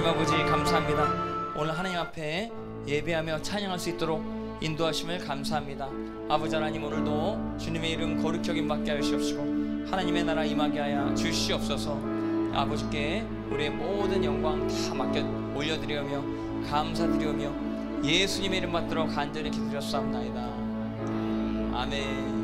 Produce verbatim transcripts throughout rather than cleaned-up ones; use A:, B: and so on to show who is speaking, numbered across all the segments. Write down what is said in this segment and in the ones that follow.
A: 아버지 감사합니다. 오늘 하나님 앞에 예배하며 찬양할 수 있도록 인도하심을 감사합니다. 아버지 하나님, 오늘도 주님의 이름 거룩히 여김받게 하여 주시옵시고 하나님의 나라 임하게 하여 주시옵소서. 아버지께 우리의 모든 영광 다 맡겨 올려드리며 감사드리며 예수님의 이름 받도록 간절히 기도드렸사옵나이다. 아멘.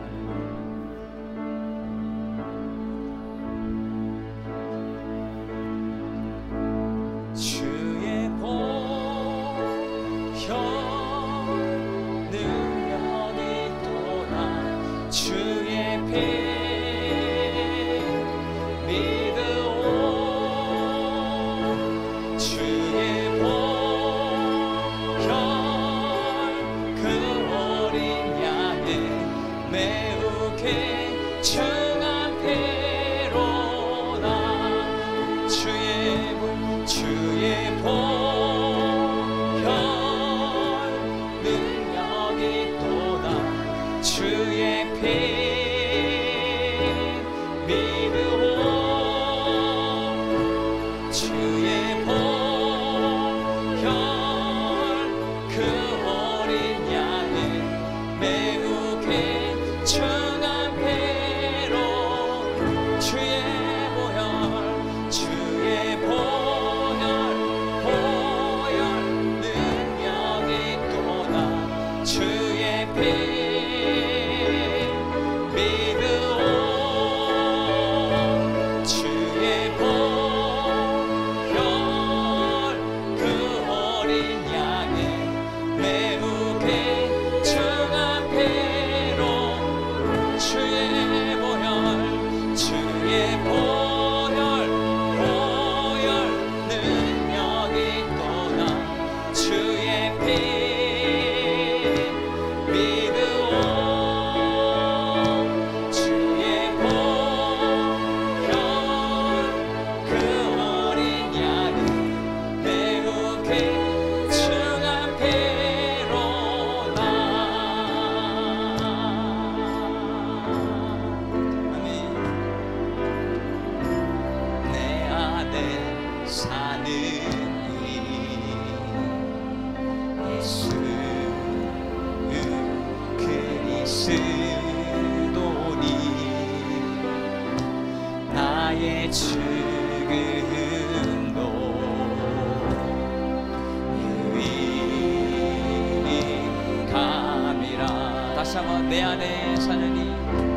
A: 내 안에 사느니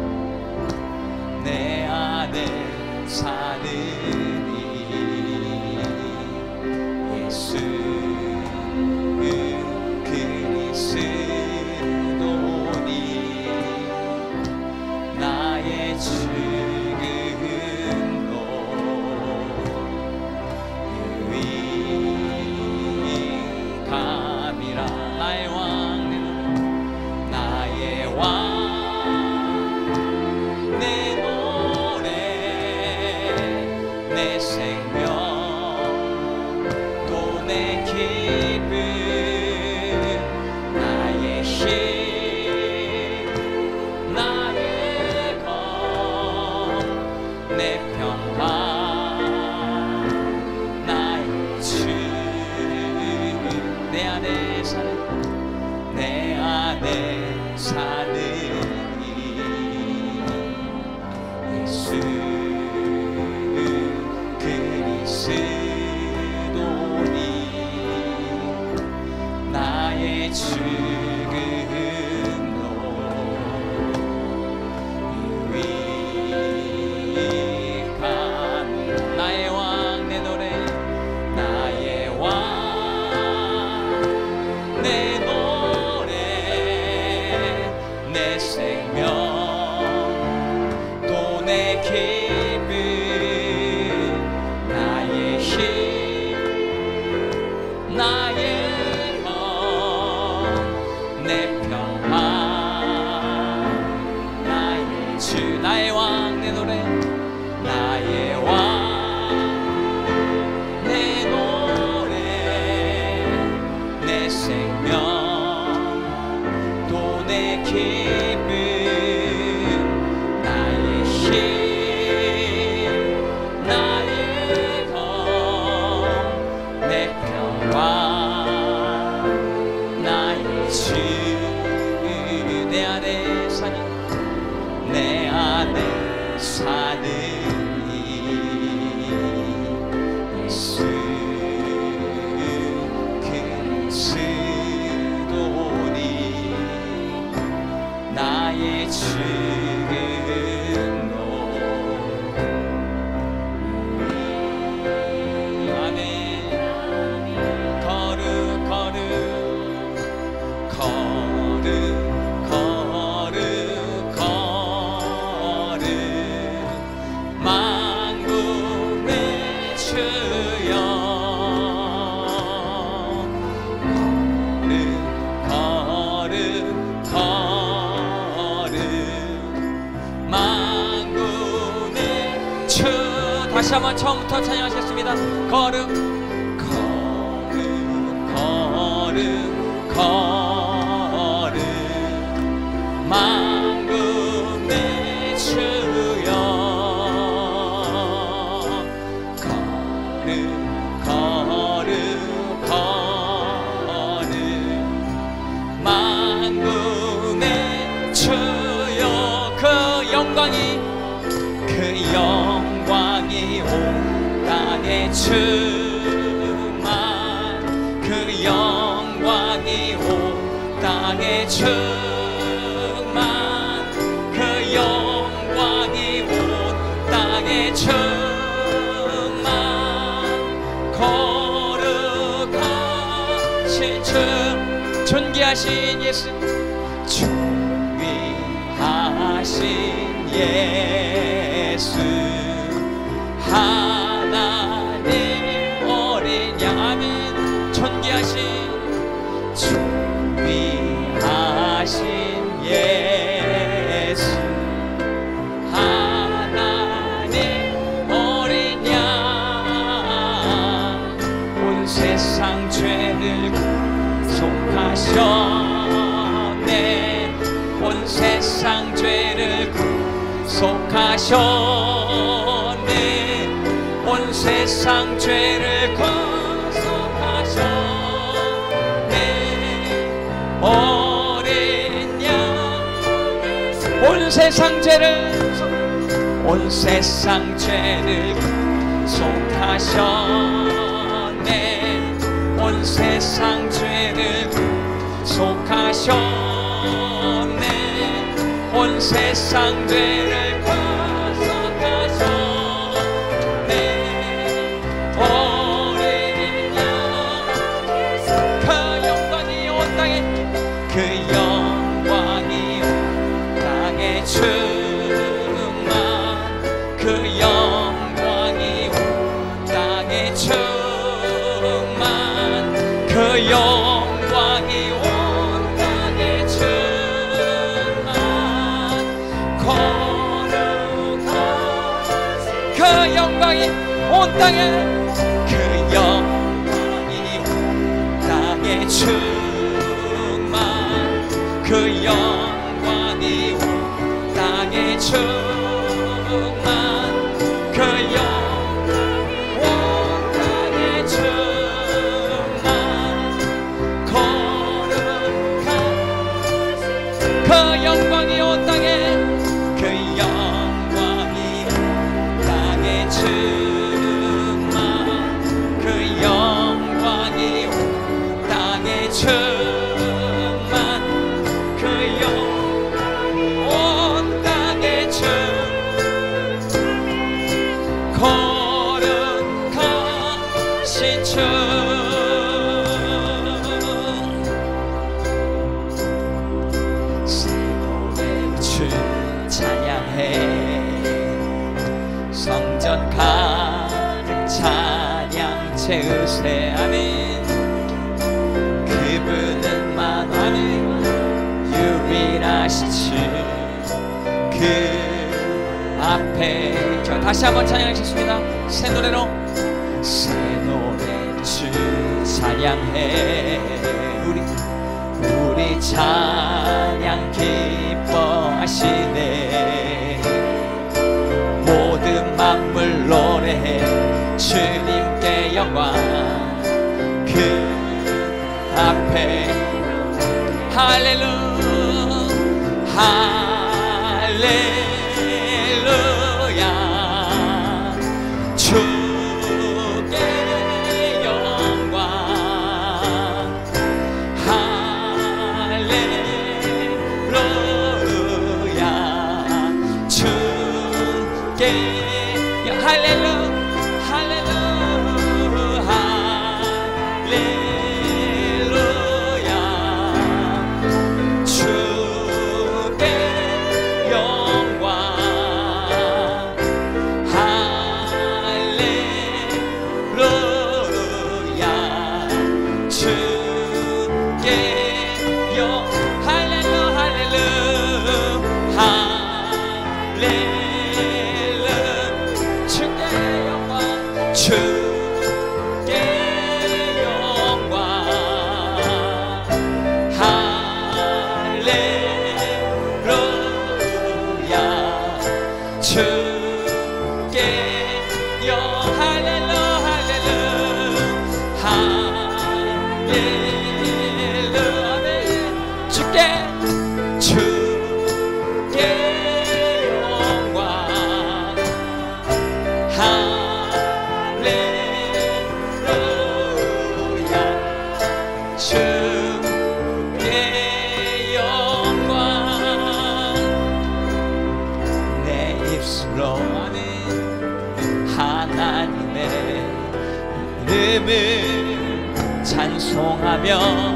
A: 내 안에 사느니 예수 그리스도니 나의 죽음도 유익함이라. 나의 왕 다시 한번 처음부터 찬양하시겠습니다. 걸음 걸음 걸음 걸음 만군의 주여 걸음 걸음 걸음 만군의 주여 그 영광이 그 영광이 온 땅에 충만 그 영광이 온 땅에 충만 그 영광이 온 땅에 충만 거룩하신 주 존귀하신 예수 존귀하신 예수 하나님 어린 양 아멘 존귀하신 존귀하신 예수 하나님 어린 양 온 세상 죄를 구속하셨네 온 세상 죄를 구속하셨네 온 세상 죄를 구속하셨네 어린 양 온 세상 죄를 온 세상 죄를 구속하셨네 온 세상 죄를 구속하셨네 온 세상 죄를 구속하셨네 어린 양 그 영광이 온 땅에 그 영광이 온 땅에 충만 그 영광이 온 땅에 충만 그 영광이 온 땅에 충만 거룩하신 그 영광이 온 땅에 그 영광이 온 땅에 충만 그 영광이 온 땅에 충만 그 영광이 온 땅에 충만 거룩한 그 영광이 온 땅에 그 영광이 온 땅에 충만 그 영광이 온 땅에 충만 그 영광이 온 땅에 충만 거룩하신 주 새 노래 주 찬양해 성전 가득 찬양 채우세 아멘 그분은 만왕의 유일하신 주 그 앞에 저 다시 한번 찬양하겠습니다 새 노래로 새 노래 주 찬양해 우리 우리 찬양 기뻐하시네 모든 만물 노래해 주님께 영광 그 앞에 할렐루야 할렐루야 할렐루야 할렐루야 할렐루야 주께 영광 할렐루야 주께 영 할렐루 할렐루 할렐루 주께 영광 주께 영광 할렐루야 주께 영 할렐루 할렐루 할렐루 아멘 주께 주께 영광 할렐루야 주께 영광 내 입술로 하나님의 이름을 찬송하며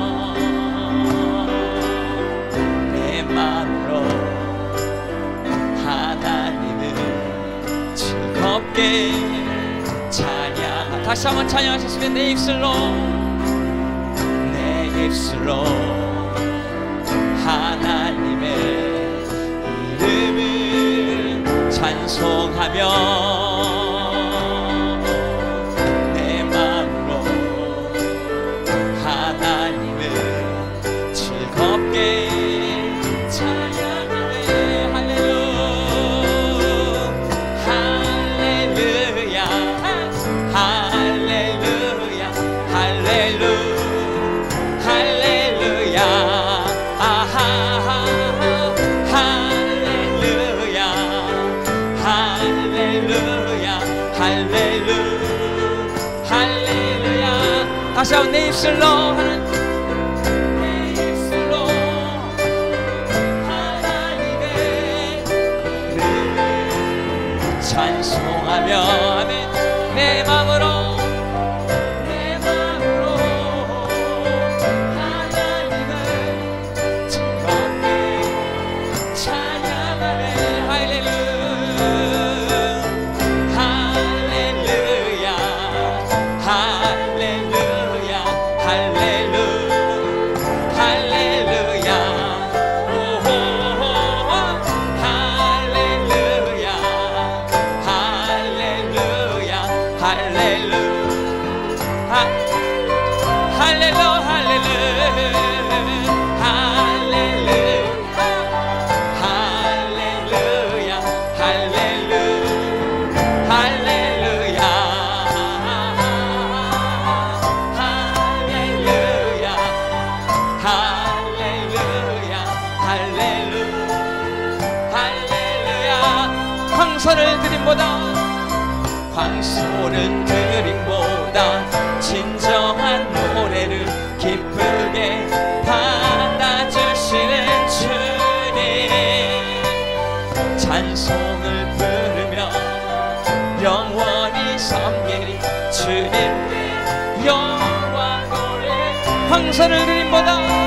A: 내 마음으로 하나님을 즐겁게 찬양 다시 한번 찬양하셨으면 내 입술로 내 입술로 하나님의 이름을 찬송하며 내 마음으로 하나님을 즐겁게 찬양하네 할렐루야 할렐루야 할렐루야 할렐루 할렐루야 아하하 할렐루야 할렐루야 할렐루 할렐루야 다시 한번 내 입술로 내 입술로 하나님의 이름을 찬송하며 아멘 내 마음으로 내 마음으로 하나님을 즐겁게 찬양하네 할렐루 할렐루야 할렐루야 할렐루 할렐루야 오호 할렐루야 할렐루야 할렐루 하 할렐루 할렐루 할렐루 할렐루야 할렐루 할렐루야 할렐루야 할렐루야 할렐루 할렐루야 황소를 드림보다 황소를 드림보다 진정한 노래를 기쁘게 받아주시는 주님 찬송을 부르며 영원히 섬기리 주님께 영광 돌리 황소를 드림보다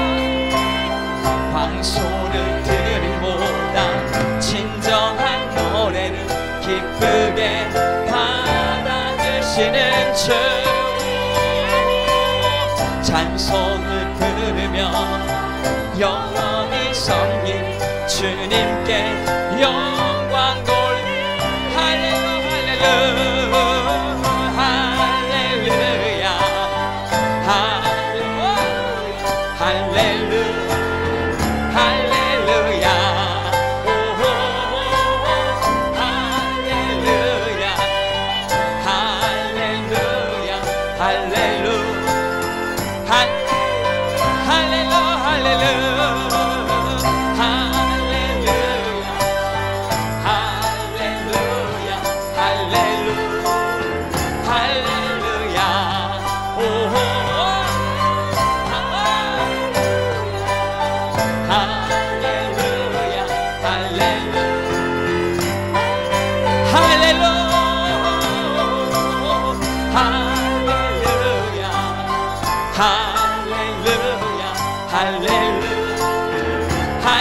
A: 황소를 드림보다 진정한 노래를 기쁘게 받아주시는 주 찬송을 부르며 영원히 섬긴 주님께 영광 돌리 할렐루 할렐루 할렐루야 할렐루 할렐루야 오호 할렐루야 할렐루야 할렐루 할 할렐루 할렐루 할렐루야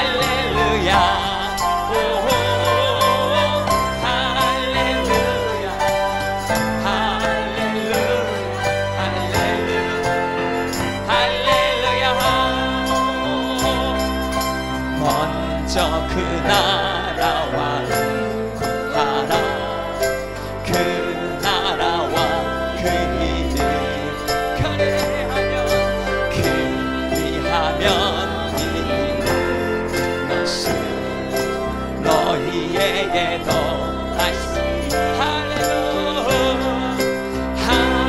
A: 할렐루야. 그 나라와 구하라. 그 나라와 그 일을 경외하며 그리하면 이는 것을 너희에게 더하시. 할렐루야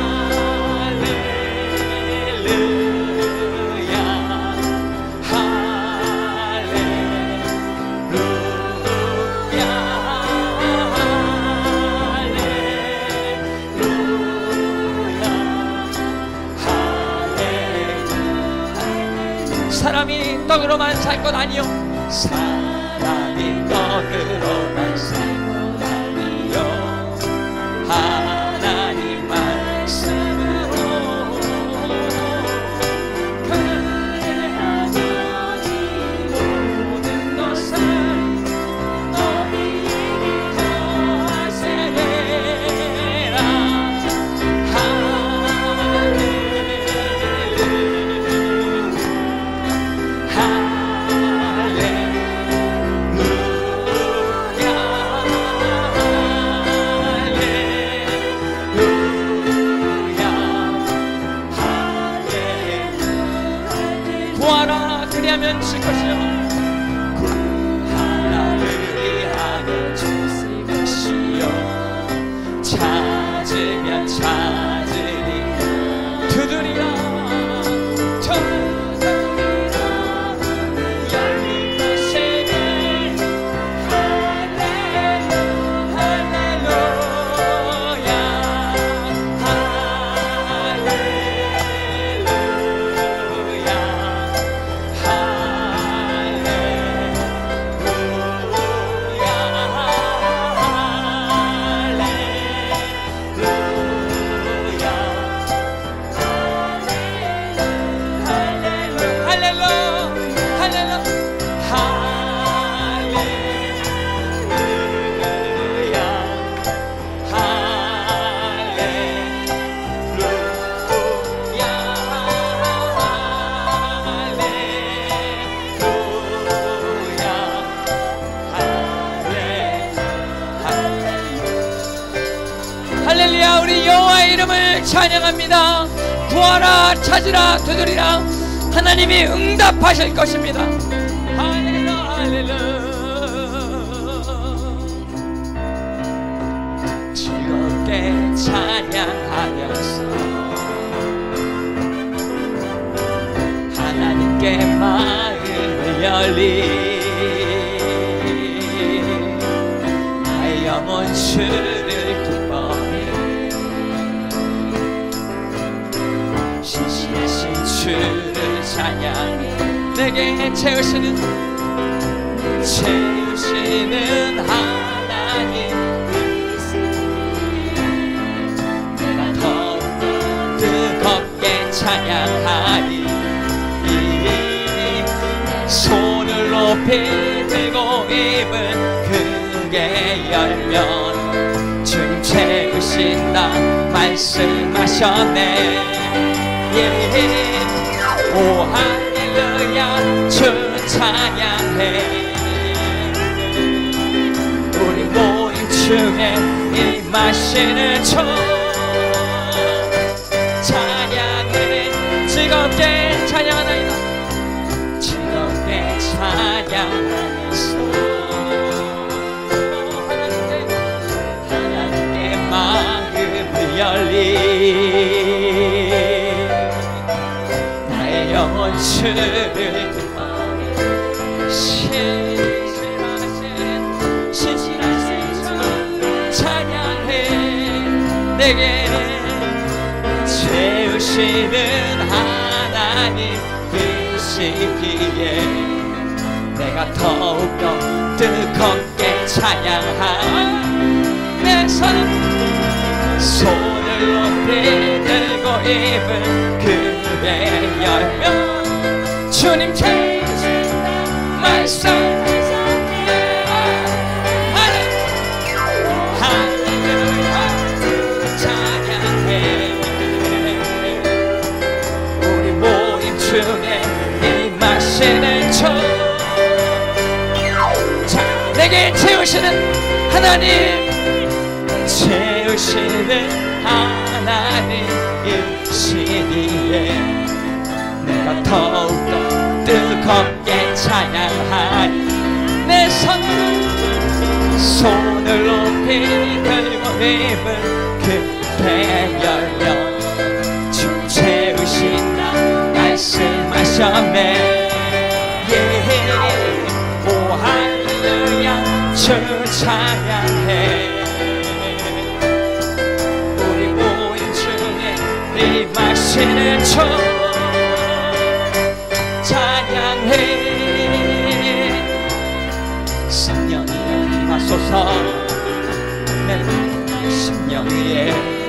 A: 사람이 떡으로만 살 것 아니요. 사람이 떡으로만 살 것 아니요. 하나님 말씀으로 그래하니 모든 것을 너희에게 더하시리라. 구하라 그리하면 줄 것이요. 구하라 그리하면 줄 것이요. 찾으면 찾으리. 두드리라 두드리라 열릴 것이니. 할렐루야 할렐루야 할렐루야. 우리 여호와의 이름을 찬양합니다. 구하라 찾으라 두드리라. 하나님이 응답하실 것입니다. 할렐루야 할렐루야. 즐겁게 찬양하면서 하나님께 마음을 열리. 나의 영혼 주를 주를 찬양. 내게 채우시는 채우시는 하나님. 내가 더욱 뜨겁게 찬양하리. 손을 높이 들고 입을 크게 열면 주님 채우신다 말씀하셨네. 오 할렐루야 주 찬양해. 우리 모임 중에 임하시는 주 찬양해. 즐겁게 찬양하나이다. 즐겁게 찬양하면서 하나님께 하나님께 마음을 열리. 영원 주를 신실하신 신실하신 주 찬양해. 내게 채우시는 하나님 계시기에 내가 더욱더 뜨겁게 찬양한. 내 손 손을 높이 들고 입을 크게 열면 주님 채우신다 말씀하셨네. 할렐루야 찬양해. 우리 모임 중에 임하시는 주, 자 내게 채우시는 하나님, 채우시는 하나님이시기에 내가 더욱더 뜨겁게 찬양하리. 내 손으로 손을 높이 들고 입을 크게 열려 주 채우신다 말씀하셨네. 예. 오 할렐루야 주 찬양해. 우리 모임 중에 임하시는 주 찬양해. 성령이여 임하소서. 내 심령 위에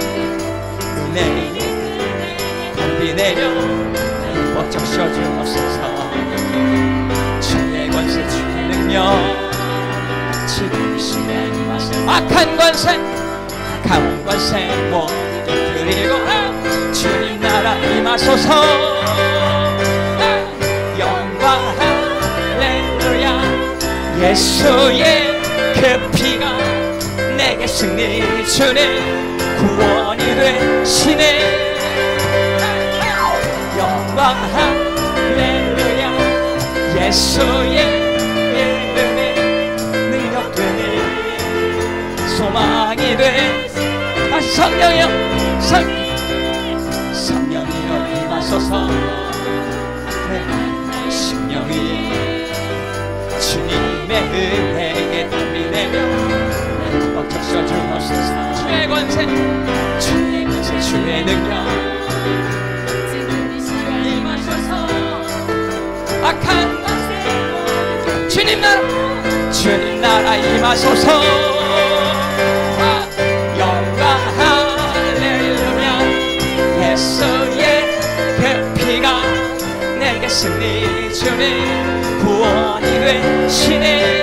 A: 은혜의 비 내려 벅적 씌워주옵소서. 주의 권세 주의 능력 지금 이 시간에 임하소서. 악한 권세 악한 권세 모두 드리고 주님 나라 임하소서. 영광 할렐루야 예수의 그 피가 내게 승리 주네. 구원이 되시네. 영광 할렐루야 예수의 이름에 능력되네. 소망이 돼. 다시 성령이여 성, 성령이여 임하소서. 내 심령 위에 주님의 은혜에 담비 내려 벅적 씌워주옵소서. 주의 권세 주의 권세 주의 능력 임하소서. 악한 권세 주님 나라 주님 나라 임하소서. 영광 할렐루야 예수의 그 피가 내게 승리 주네. 구원이 되시네.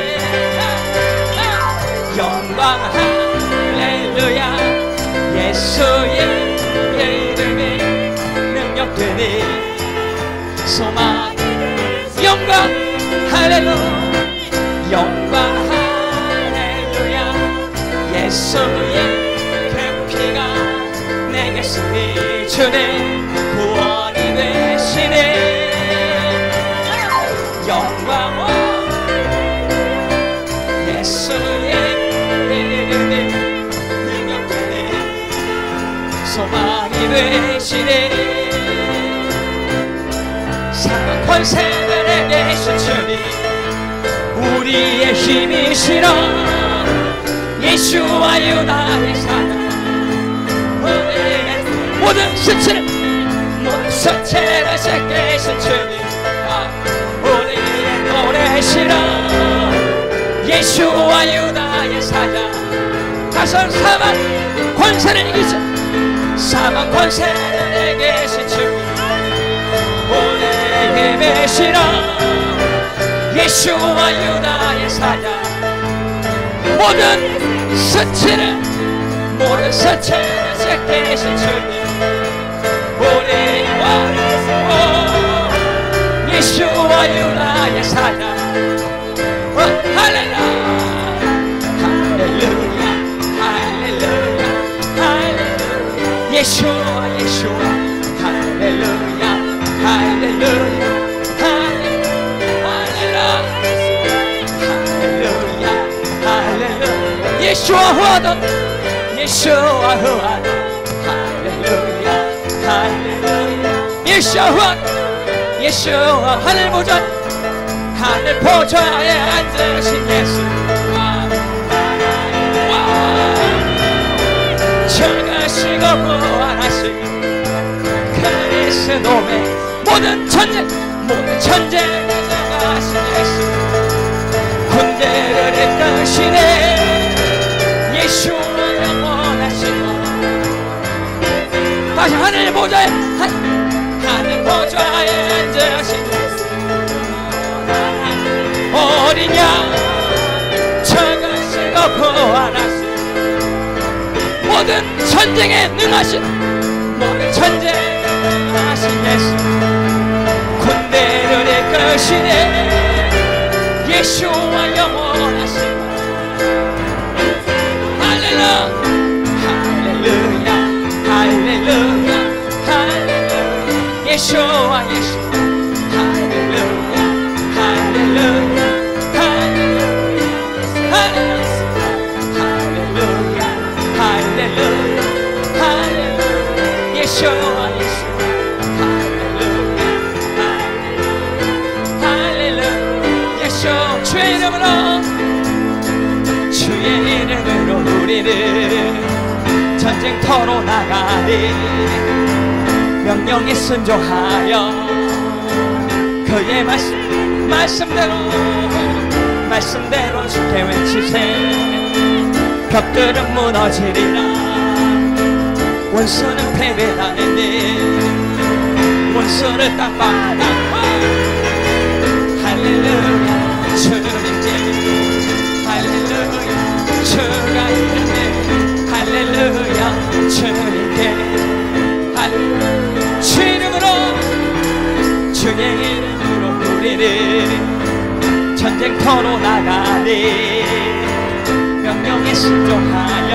A: 영광 할렐루야 예수의 이름에 능력되니 소망. 영광 할렐루야 영광 할렐루야 예수의 그 피가 내게 승리 주네. 구원이 되시네. 영광 예수의 이름에 능력되네. 소망이 되시네. 사랑 권세를 내게 주신 주님 우리의 힘이시라. 예수와 유다의 사랑 우리의 모든 수치를 모든 수치를 씻기신 주님 우리의 노래시라. 예수와 유다의 사랑 다선 사망 권세를 이기신 사망 권세를 내게 주신 주님 우리의 힘이시라. 예수와 유다의 사랑 모든 수치를 모든 수치를 씻기신 주님 우리와 예수와 유다의 사랑 할렐루야 할렐루야 할렐루야 할렐루야 예수와 예수와 할렐루야 할렐루야 할렐루야 할렐루야 예수와 후하다 예수와 후하다 할렐루야 할렐루야 예수와 후하다 예수와 하늘 보좌 하늘 보좌에 앉으신 예수 죽으시고 부활하신 그리스도의 모든 천재 모든 천재를 나가신 예수 군대를 이끄시네 예수와 영원하시고 다시 하늘 보좌에 하늘 보좌에 앉으신 예수 오 아니냐 저가시고 부활하신 모든 전쟁에 능하신 모든 전쟁에 능하신 예수 군대를 이끄시네 예수와 영원하신 할렐루야 할렐루야 할렐루야 할렐루야 예수와 예수 할렐루야 할렐루야 할렐루야 할렐루야 할렐루야 할렐루야 예수와 예수 할렐루야 할렐루야 예수 주의 이름으로 주의 이름으로 우리를 전쟁터로 나가리 명령에 순종하여 그의 말씀 말씀대로 말씀대로 주께 외치세 벽들은 무너지리라 원수는 패배당했네 원수를 땅바닥 할렐루야 주님께 할렐루야 주가 이르네 할렐루야 주님께 할렐루야 주 이름으로 주의 이름으로 우리를 전쟁터로 나가리 명령에 순종하여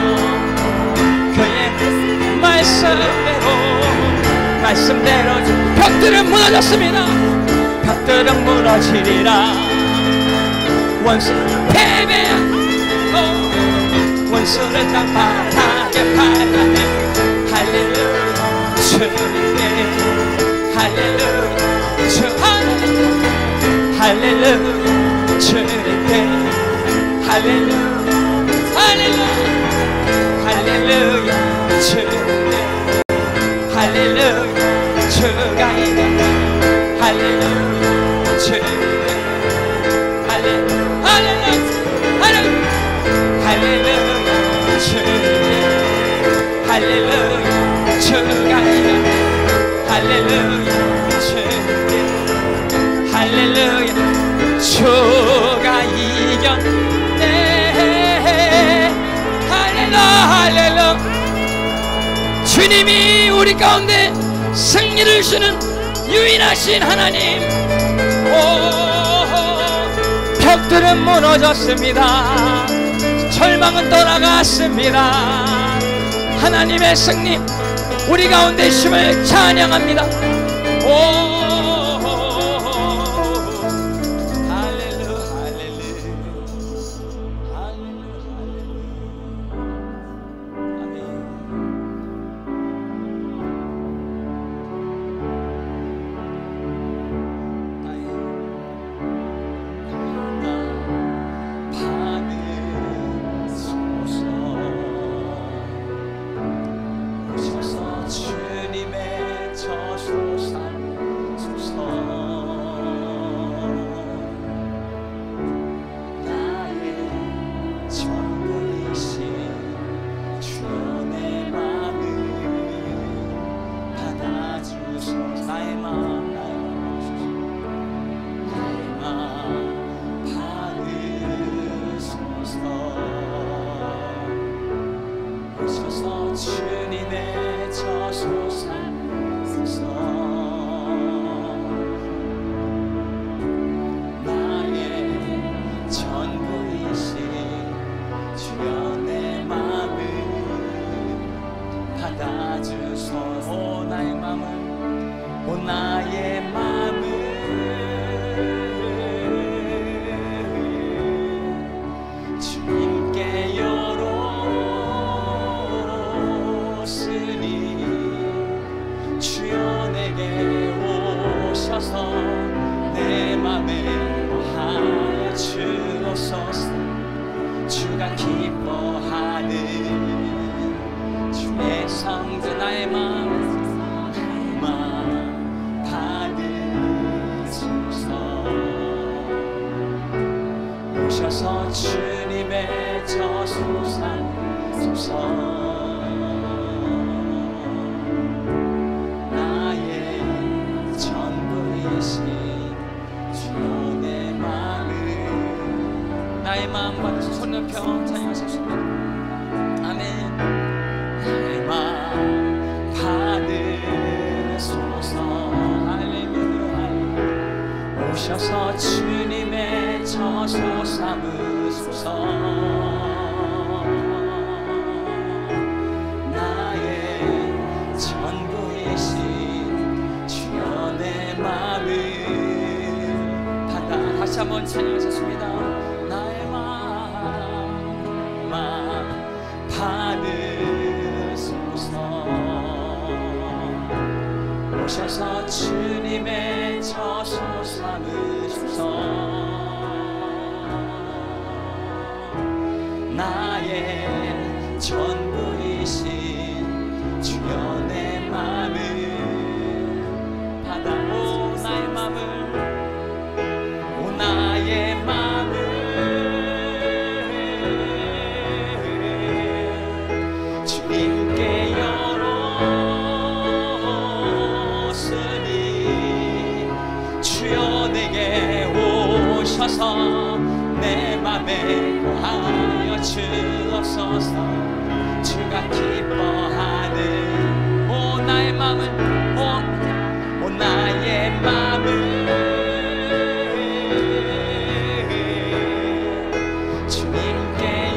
A: 그의 말씀대로 말씀대로 벽들은 무너졌습니다 벽들은 무너지리라 원수는 패배하고 원수를 땅바닥에 팔아내 할렐루야 주님께 할렐루야 주 할렐루야 할렐루야 주님께 할렐루야 할렐루야 할렐루야 주님께 할렐루야 주가 이르네 할렐루야 주님께 할렐루야 할렐루야 할렐루야 주님께 할렐루야 주가 이르네 할렐루야 주님께 할렐루야 주가 이겼네 할렐루야 할렐루야 주님이 우리 가운데 승리를 주는 유일하신 하나님 오 벽들은 무너졌습니다 절망은 떠나갔습니다 하나님의 승리 우리 가운데 있음을 찬양합니다 오 주님의 저수산소서 나의 전부이신 주여 내 마음을 나의 마음 받으시고 손 높여 찬양하셨습니다. 아멘. 나의 마음 받으소서. 할렐루야. 오셔서 주님의 저소 삼으소서. 나의 전부이신 주여 내 마음을 받아. 다시 한번 찬양하셨습니다. 나의 마음 받으소서. 오셔서 주님의 저소 삼으소서. 나의 전부이신 주여 내 마음을 받아. 오 나의 마음을, 오 나의 마음을 주님께 열었으니 주여 내게 오셔서 내 맘에 거하여 주옵소서. 주가 기뻐하는 오 나의 마음을, 오, 오 나의 마음을 주님께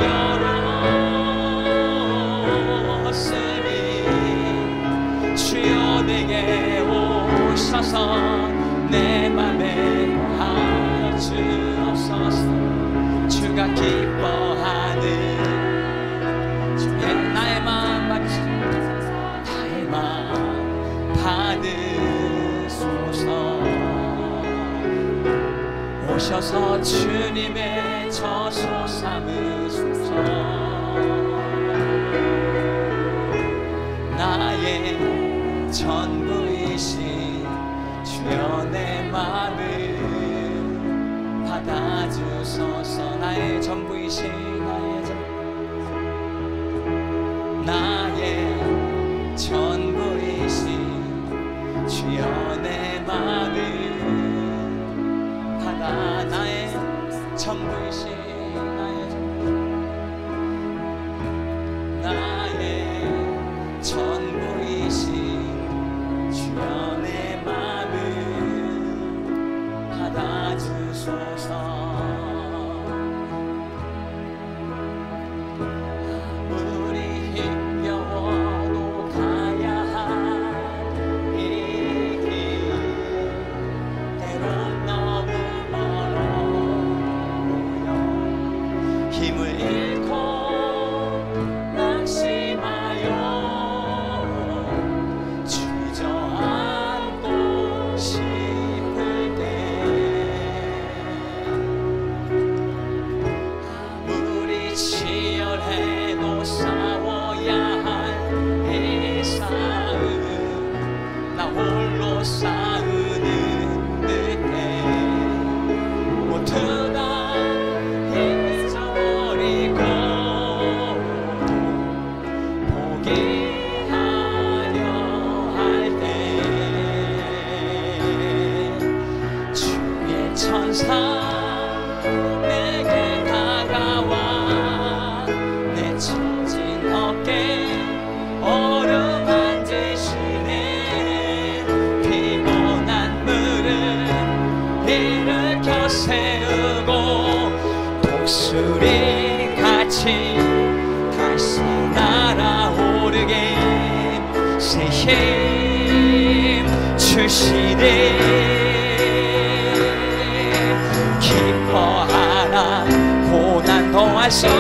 A: 열었으니 주여 내게 오셔서 내 맘에 거하여 주옵소서. 주가 기뻐하는 주의 나의 마음 받으시고 나의 마음 받으소서. 오셔서 주님의 저소 삼으소서. 나의 전부이신 주여 내 마음을 받아주소서. 나의 전부이신 나의 전 나의 전부이신 주여 내 마음을 받아. 나의 전부이신 나의 전부, 나의 전부이신 주여 내 마음을 받아주소서. 독수리 같이 다시 날아오르게 새 힘 주시네. 기뻐하라 고난 동안서로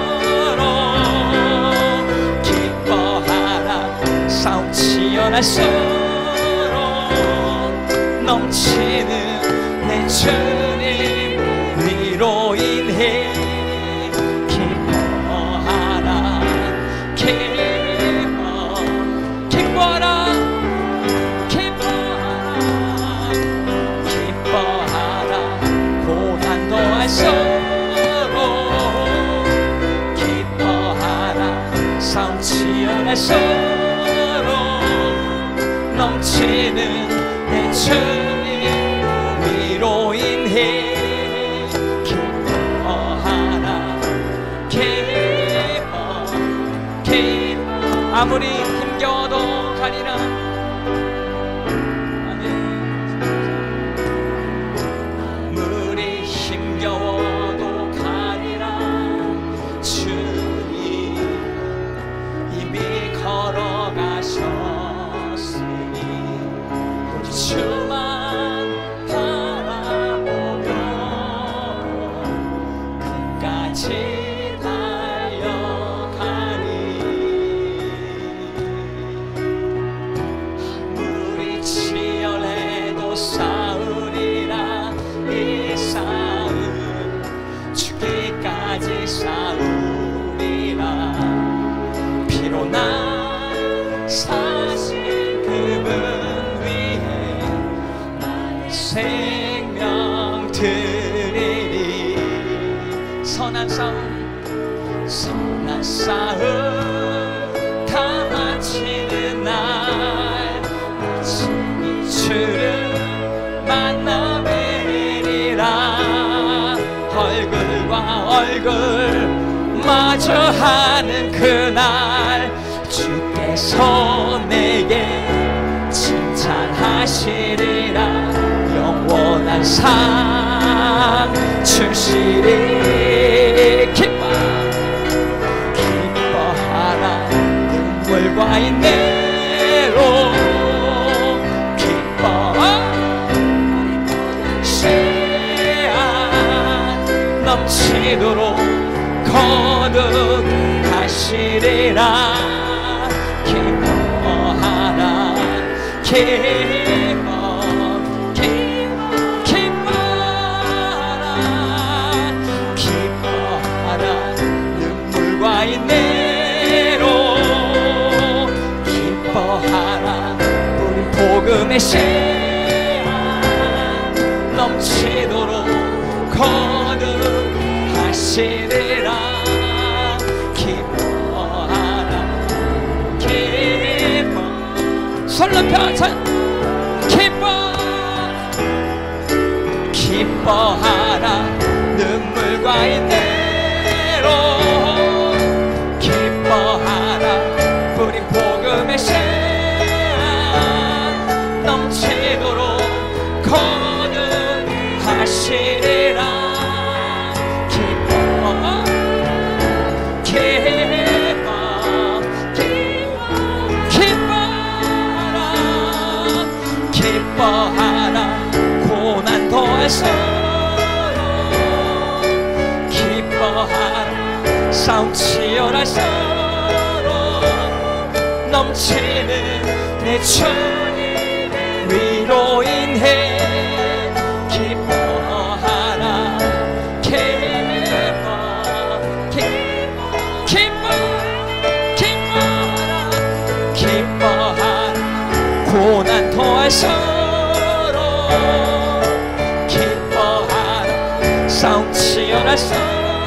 A: 기뻐하라 싸움 치열한 서로 넘치는 내 주님 위로 인해 기뻐하라 기뻐 기뻐하라 기뻐하라 기뻐하라 고난도 할 서로 기뻐하라 싸움 치열한 서로 넘치는 내 주님 위로 인해 기뻐하라 아무리 힘겨워도 가리라. 아무리 힘겨워도 가리라. 주님 이미 걸어가셨으니 우리 주만 바라보며 끝까지 싸우리라. 피로 난 사신 그분 위에 나의 생명 드리리. 선한 싸움 선한 싸움 다 마치는 날 마침이 주를 만나 뵈리라. 얼굴과 얼굴 마주하는 그날 주께서 내게 칭찬하시리라. 영원한 상 주시리. 기뻐 기뻐하라. 눈물과 인내로 기뻐 넘치도록 거듭하시리라. 기뻐하라. 기뻐 기뻐 기뻐하라. 기뻐하라. 눈물과 인내로 기뻐하라. 우리 복음의 씨앗 넘치도록 거듭하시리라. 기뻐하라. 기뻐 설렁펴 기뻐 기뻐하라. 눈물과 인내로 기뻐하라. 우리 복음의 씨앗 넘치도록 거듭하시리라. 기뻐하라. 고난 더할수록 기뻐하라. 싸움 치열할수록 넘치는 내 주님 위로 인해 기뻐하라. 기뻐 기뻐 기뻐 기뻐하라. 기뻐하라. 고난 더할수록 기뻐하라. 싸움 치열할수록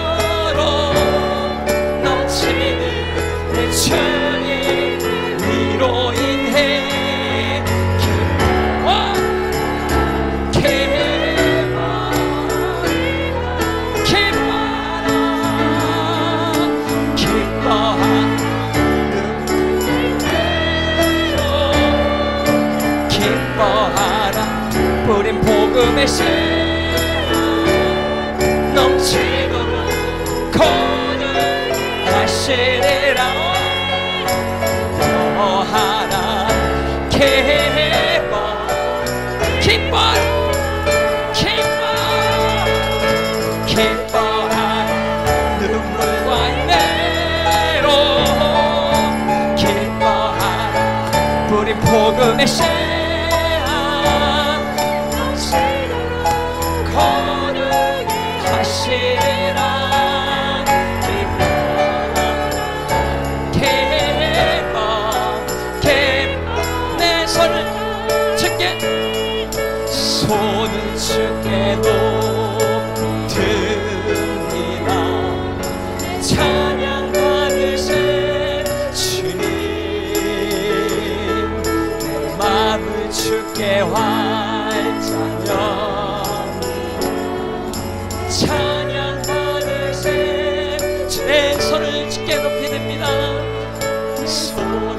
A: 넘치는 내 주님 위로 인해 기뻐 기뻐 기뻐하라. 기뻐하라. 기뻐하라. 뿌린 복음의 씨 넘치도록 거듭하시리라. 기뻐하라. 기뻐 기뻐 기뻐 기뻐하라. 눈물과 인내로 기뻐하라. 뿌린 복음의 씨 거듭하시리라. 기뻐 기뻐 기뻐 내 손을 주께 손을 주께 높이리라. 찬양 받으세 주님. 내 마음을 주께 활짝 열 찬양 받으세. 내 손을 주께 높이 듭니다. 손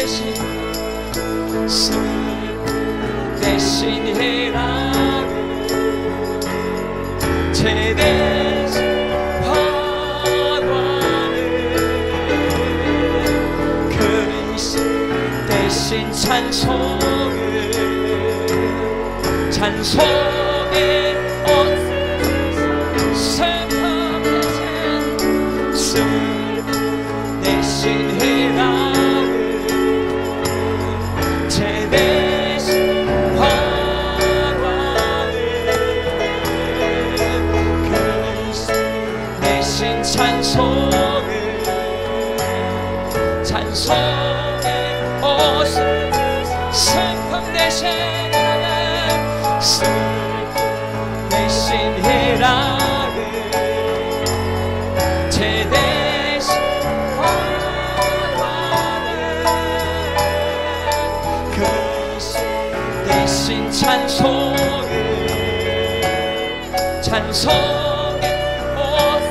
A: 대신 슬픔 대신 해라고 제 대신 화관을 그리스 대신 찬송을 찬송의 옷 슬픔 대신 슬픔 대신 해라고 제 대신 화관을 그리스 대신 찬송을 찬송의 옷을 슬픔 대신 슬픔 대신 해라고 제 대신 화관을 그리스 대신 찬송을 찬송의 옷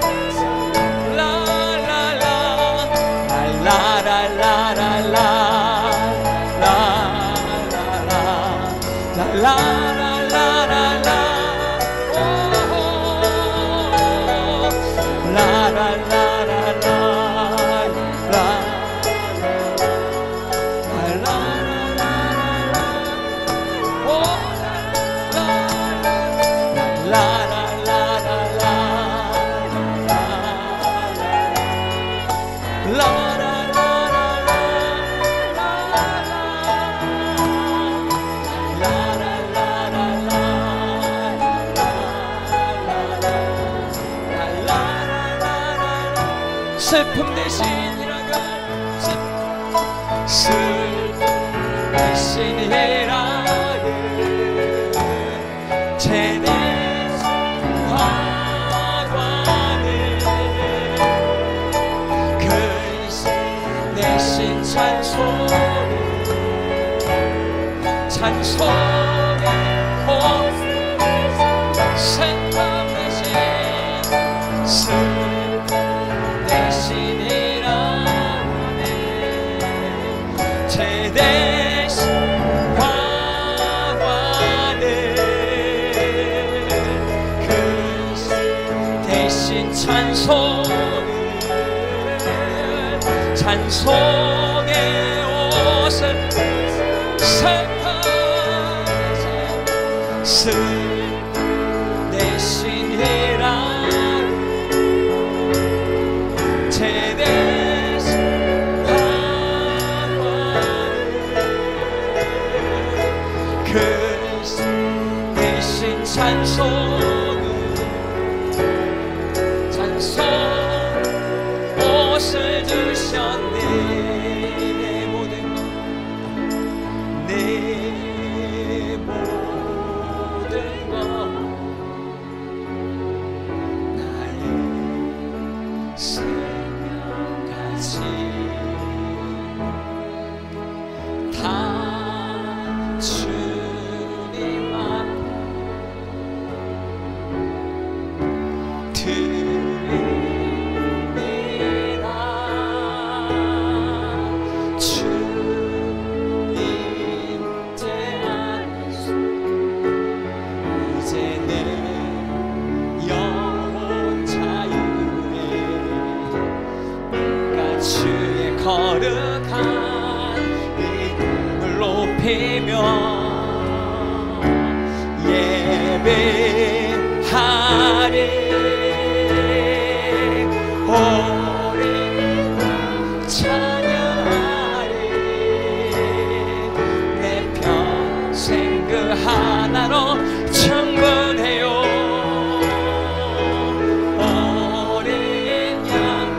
A: 라라라 라라라라라 라라라라라 슬픔 대신이라가 슬픔 대신 해라고 제 대신 화관을 그리스 대신 찬송을 찬송의 옷 슬픔 대신 슬픔 제 대신 화관을 그리스 대신 찬송을 찬송의 옷을 슬픔 슬픔 대신 해라고 제 대신 그리스 대신 찬송을 찬송 옷을 주셨네 내 모든 것 내 모든 것 나의 생명까지 다 주님 앞에 드리리라 주님 제 안에서 이제는 영원 자유에 내가 주의 거룩한 이름을 높이며 예배하리 오래 찬양하리 내 평생 그 하나로 충분해요 어린 양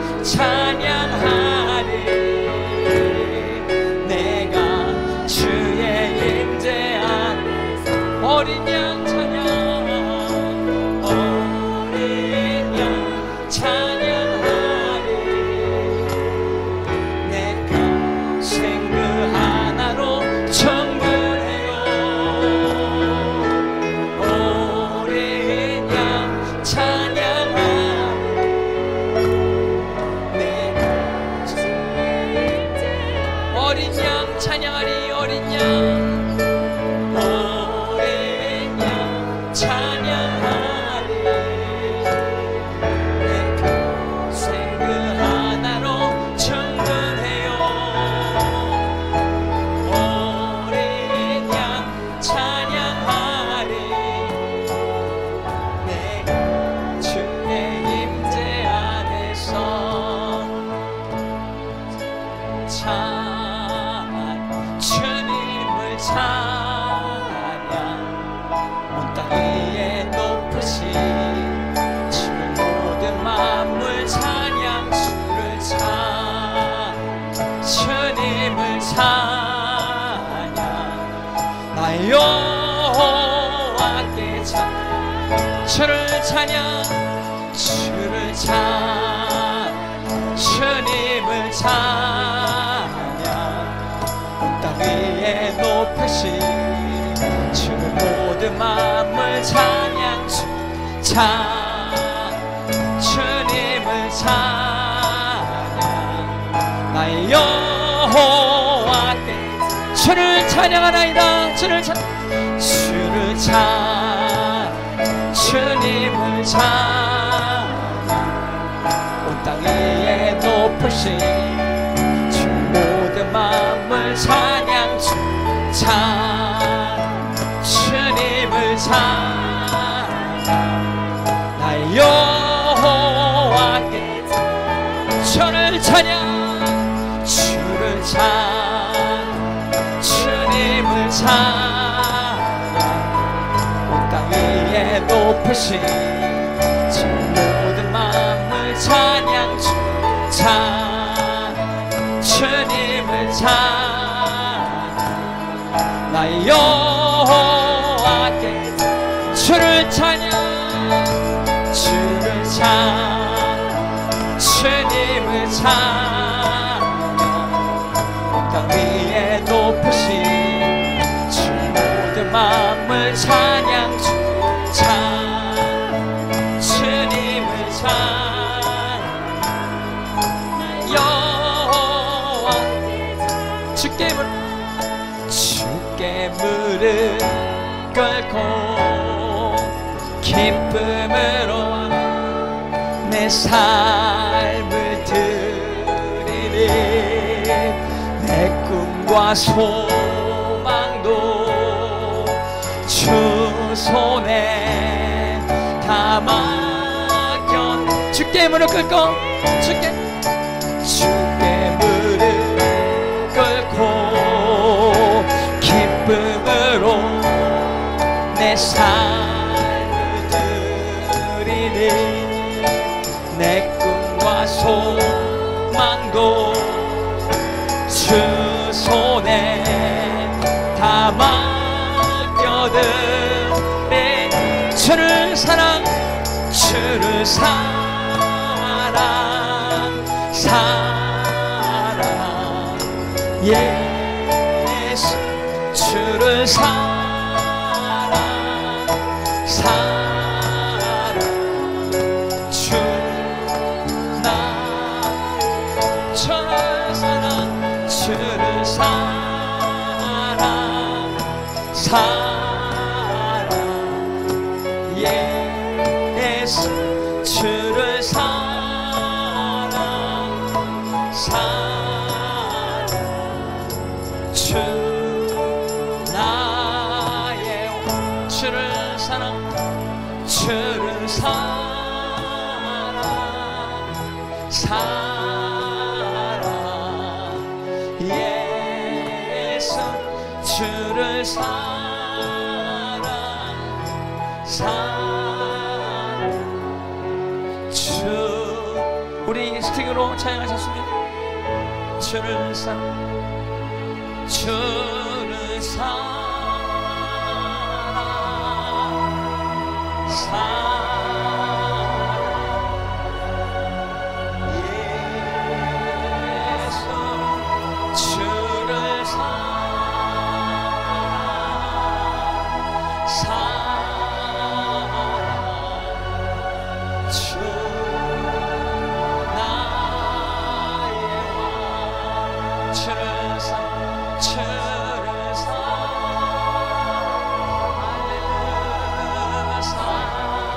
A: 찬양하리 내가 주의 임재 안에서 어린 양 찬양 어린 양 찬양하리 내 평생 그 하나로 충분해요 찬양 온 땅 위에 높으신 주를 모든 만물 찬양 주를 찬양 주님을 찬양 나의 여호와께 찬양 주를 찬양 주를 찬양 주님을 찬양 온 땅 위에 높으신 주를 모든 만물 찬양 주 찬양 주님을 찬양 나의 여호와께 주를 찬양하나이다 주를 찬양 주를 찬양 주님을 찬양 온 땅 위에 높으신 주 모든 만물 찬양 주 찬양 주님을 찬양 나의 여호와께 주를 찬양 주를 찬양 주님을 찬양 온 땅 위에 높으신 주 모든 만물 찬양 주 찬양 주님을 찬양 나의 여호와께 주를 찬양 주를 찬양 주님을 찬양 온 땅 위에 높으신 주 모든 만물 찬양 주 찬양 주님을 찬양 여호와께 주께 무릎 주께 무릎 꿇고 기쁨으로 내 삶을 드리리 내 꿈과 소망도 주 손에 다 맡겨 주께 무릎 꿇고 주께 주께 무릎 꿇고 기쁨으로 내 삶을 드리니 내 꿈과 소망도 주 손에 다 맡겨드리 주를 사랑 주를 사랑 사랑 예수 주를 사랑 사랑 주 나 주를 사랑 주를 사랑 사랑 예수 주를 사랑 사랑 주 나의 주를 사랑 주를 사랑 사랑 예수 주를 사랑 사랑 주 우리 스틱으로 찬양하셨습니다. 주를 사랑 주를 사랑 사랑 예수 주를 사랑 사랑 주 나의 왕 주를 사랑 주를 사랑 할렐루야 사랑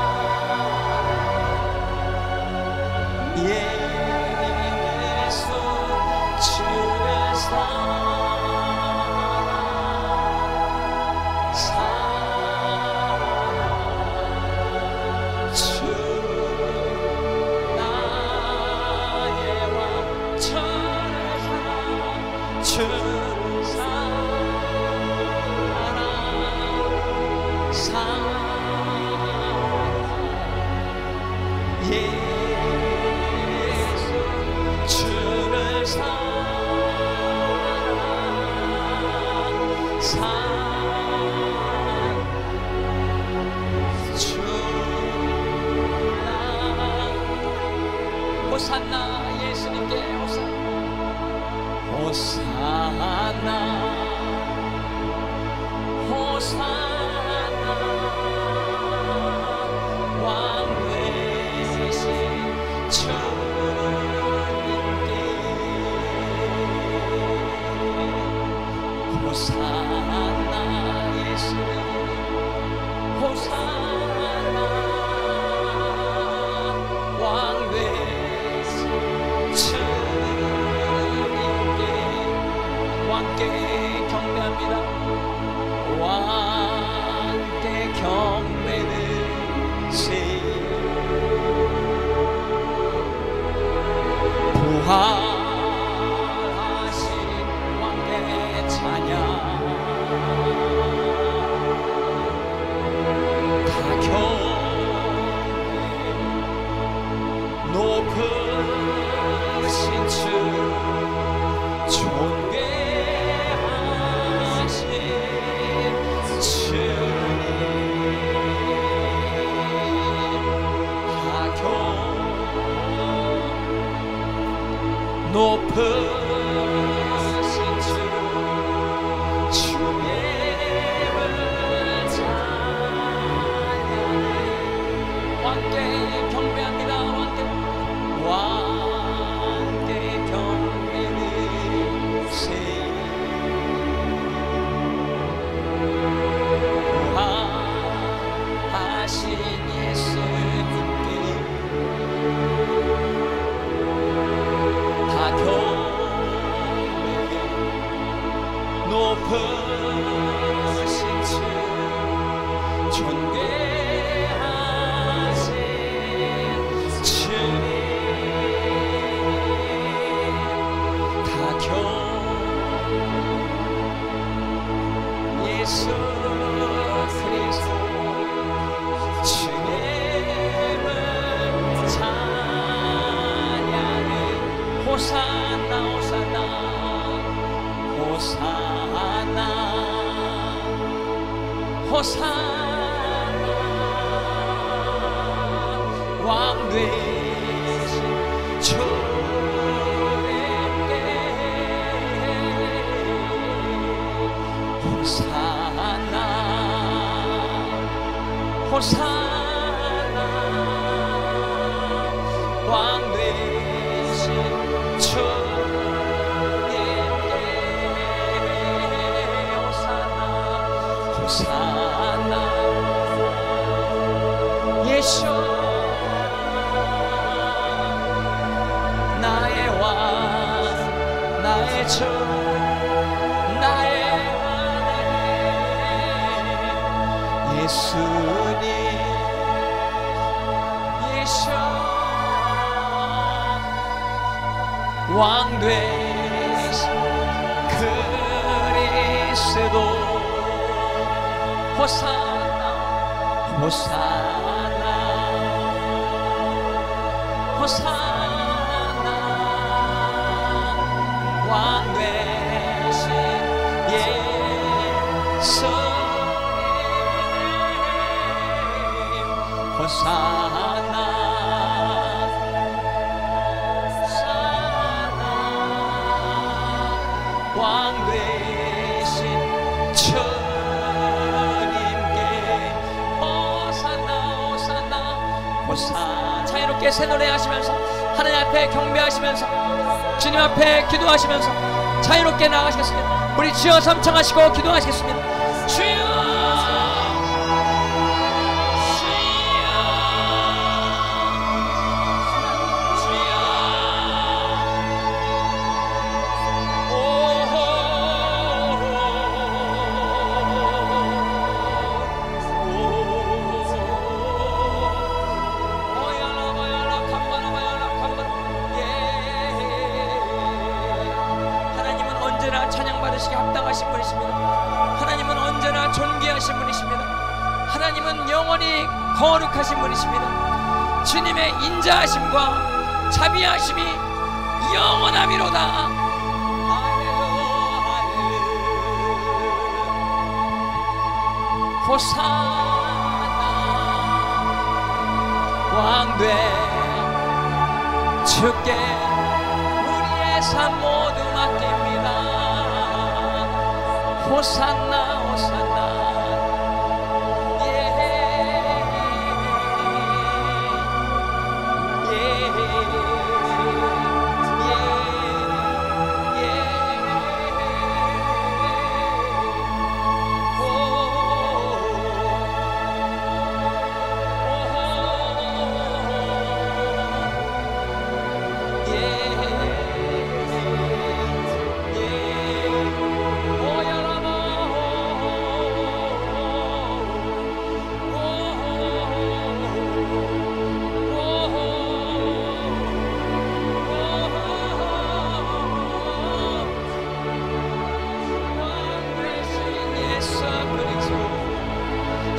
A: 호산나 왕 되신 주님께 호산나 예수 호산나 왕 되신 주님께 왕께 경배합니다. 왕께 경배를 세 부활하신 왕께 찬양 다 경배 높으신 주 존귀하신 주님 다 경배 높으신 주 주님을 찬양해 왕께 경배합니다. 왕께 왕께 경배를 세 부활하신 예수님께 다 경배 높으신 주 존귀하신 주님 다 경배 예수 그리스도 주님을 찬양해 호산나 호산나 호산나 호산나 왕 되신 주님께 호산나 호산나 왕 되신 주님께 호산나 호산나 예수 나의 왕 나의 주 나의 예수님 예수 왕 되신 그리스도 호산나 호산나 호산나 왕 되신 예수님 호산나 호산나 왕 되신 주님께 호산나 호산나 호산나 자유롭게 새 노래하시면서 하나님 앞에 경배하시면서 주님 앞에 기도하시면서 자유롭게 나가시겠습니다. 우리 주여 삼창하시고 기도하시겠습니다. 주여 찬양받으시기 합당하신 분이십니다. 하나님은 언제나 존귀하신 분이십니다. 하나님은 영원히 거룩하신 분이십니다. 주님의 인자하심과 자비하심이 영원하미로다. 호산나 왕되 주께 우리의 삶 모두 맡깁니다. 호산나 호산나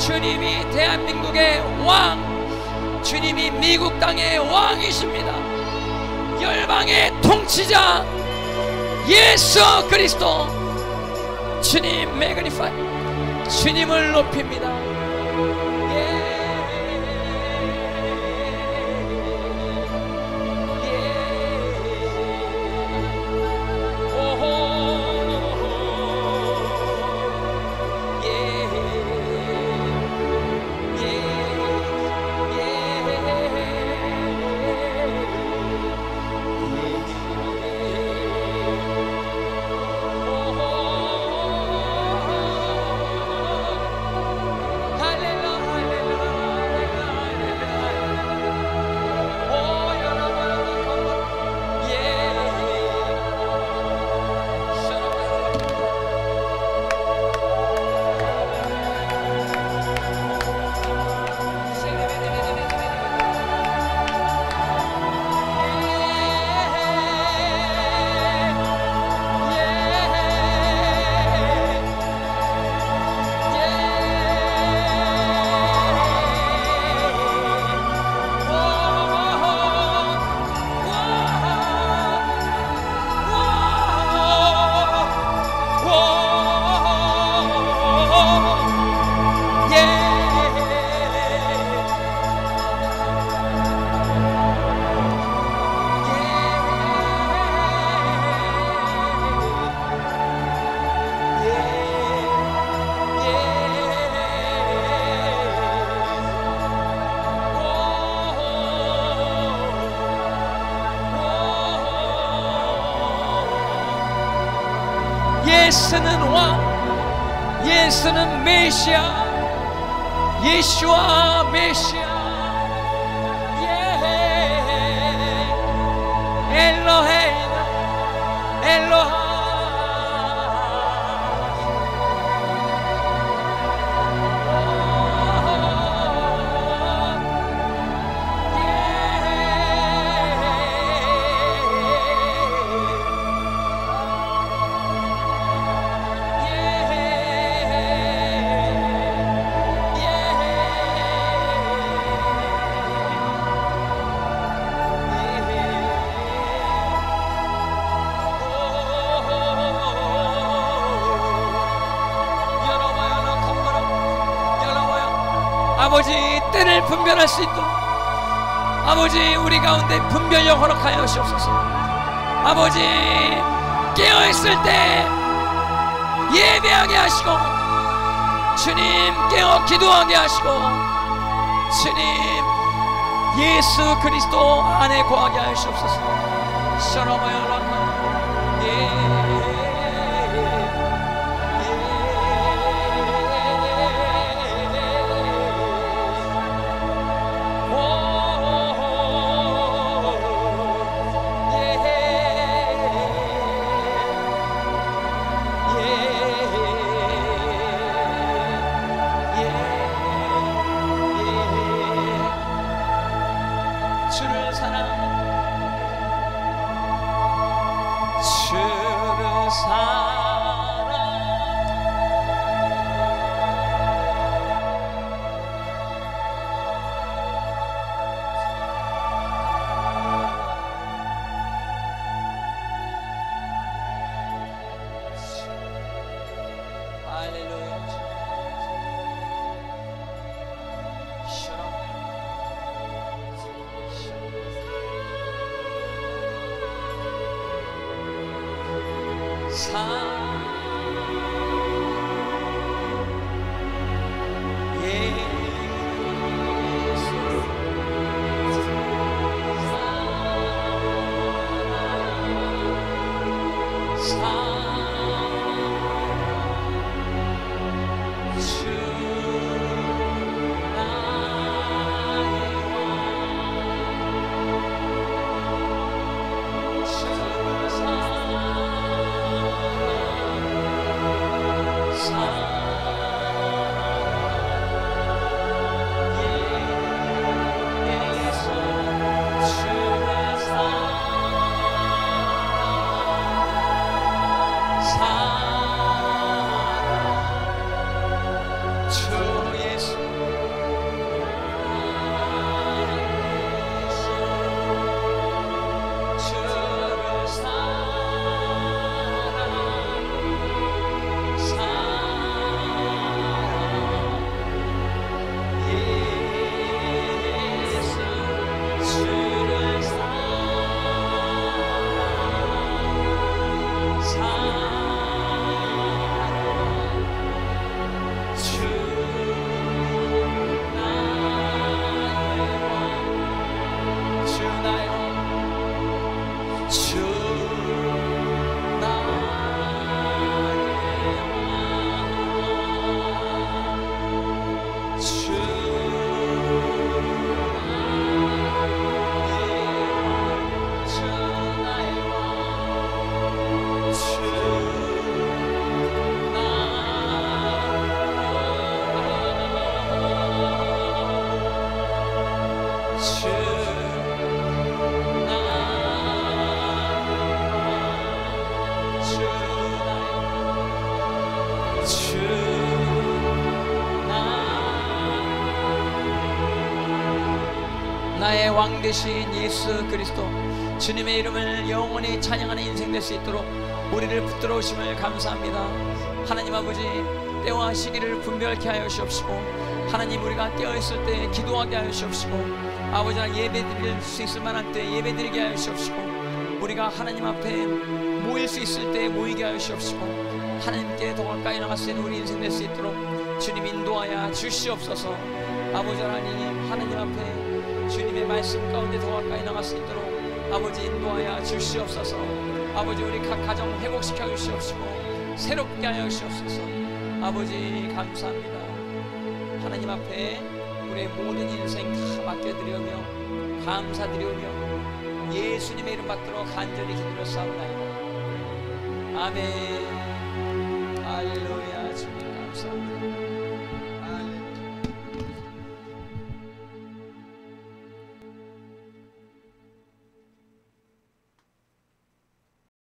A: 주님이 대한민국의 왕, 주님이 미국 땅의 왕이십니다. 열방의 통치자 예수 그리스도, 주님 매그니파이, 주님을 높입니다. 예수는 왕, 예수는 메시아, 예수와 메시아, 예, 엘로헤이나, 엘로하. 아버지, 때를 분별할 수 있도록 아버지 우리 가운데 분별력 허락하여 주옵소서. 아버지, 깨어있을 때 예배하게 하시고, 주님 깨어 기도하게 하시고, 주님 예수 그리스도 안에 거하게 하여 주옵소서. 셔러마야라카 예. 주를 사랑, 주를 사랑, 할렐루야. 사 주 나의 왕 되신 예수 그리스도 주님의 이름을 영원히 찬양하는 인생 될 수 있도록 우리를 붙들어 오심을 감사합니다. 하나님 아버지, 때와 시기를 분별케 하여 주옵시고, 하나님 우리가 깨어있을 때 기도하게 하여 주옵시고, 아버지 하나님 예배 드릴 수 있을 만한 때 예배 드리게 하여 주옵시고, 우리가 하나님 앞에 모일 수 있을 때 모이게 하여 주옵시고, 하나님께 더 가까이 나갈 수 있는 우리 인생 될 수 있도록 주님 인도하여 주시옵소서. 아버지 하나님, 하나님 앞에 주님의 말씀 가운데 더 가까이 나갈 수 있도록 아버지 인도하여 주시옵소서. 아버지 우리 각 가정 회복시켜 주시옵시고 새롭게 하여 주시옵소서. 아버지 감사합니다. 하나님 앞에 우리의 모든 인생 다 맡겨드리며 감사드리며 예수님의 이름 받들어 간절히 기도를 싸우나이다. 아멘.